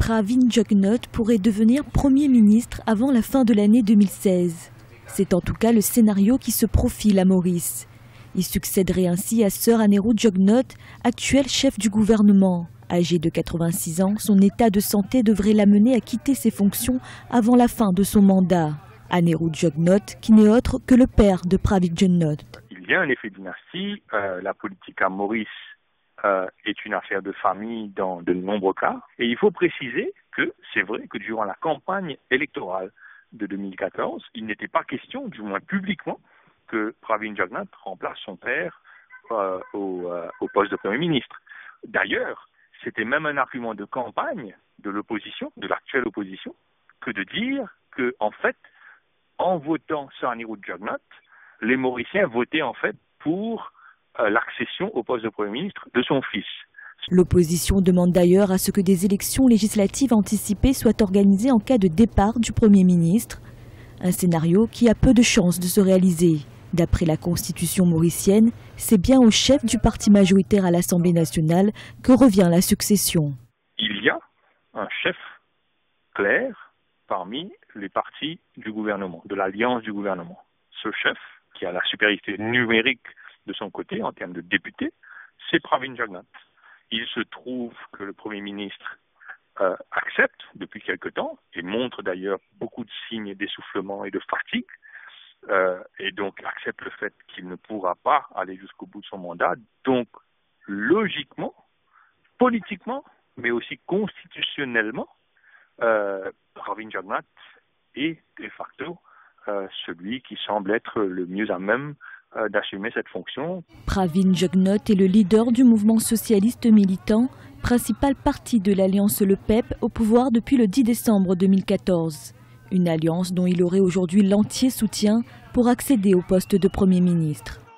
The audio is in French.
Pravin Jugnauth pourrait devenir Premier ministre avant la fin de l'année 2016. C'est en tout cas le scénario qui se profile à Maurice. Il succéderait ainsi à Sir Anerout Jugnauth, actuel chef du gouvernement. Âgé de 86 ans, son état de santé devrait l'amener à quitter ses fonctions avant la fin de son mandat. Anerout Jugnauth, qui n'est autre que le père de Pravin Jugnauth. Il y a un effet dynastie. La politique à Maurice est une affaire de famille dans de nombreux cas. Et il faut préciser que c'est vrai que durant la campagne électorale de 2014, il n'était pas question, du moins publiquement, que Pravin Jugnauth remplace son père au poste de Premier ministre. D'ailleurs, c'était même un argument de campagne de l'opposition, de l'actuelle opposition, que de dire que, en fait, en votant Sir Anerout Jugnauth, les Mauriciens votaient en fait pour l'accession au poste de Premier ministre de son fils. L'opposition demande d'ailleurs à ce que des élections législatives anticipées soient organisées en cas de départ du Premier ministre, un scénario qui a peu de chances de se réaliser. D'après la constitution mauricienne, c'est bien au chef du parti majoritaire à l'Assemblée nationale que revient la succession. Il y a un chef clair parmi les partis du gouvernement, de l'alliance du gouvernement. Ce chef, qui a la supériorité numérique de son côté en termes de députés, c'est Pravin Jugnauth. Il se trouve que le Premier ministre accepte depuis quelque temps, et montre d'ailleurs beaucoup de signes d'essoufflement et de fatigue, et donc accepte le fait qu'il ne pourra pas aller jusqu'au bout de son mandat. Donc, logiquement, politiquement, mais aussi constitutionnellement, Pravin Jugnauth est de facto celui qui semble être le mieux à même d'assumer cette fonction. Pravin Jugnauth est le leader du mouvement socialiste militant, principal parti de l'alliance Le PEP au pouvoir depuis le 10 décembre 2014. Une alliance dont il aurait aujourd'hui l'entier soutien pour accéder au poste de Premier ministre.